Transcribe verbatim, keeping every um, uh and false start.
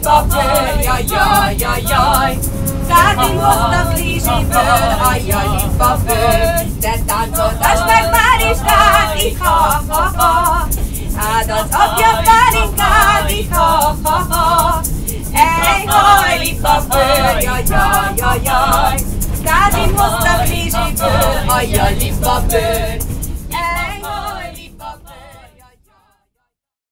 lipa bőr, jaj, jaj, jaj, jaj. Kátin hoztak rizsiből, ajjaj, lipa bőr. De táncoltass meg már is Káti, ha, ha, ha. Hát az apja pálinkád, ha, ha, ha. Ej, haj, lipa bőr, jaj, jaj, jaj, jaj. Kátin hoztak rizsiből, ajjaj, lipa bőr.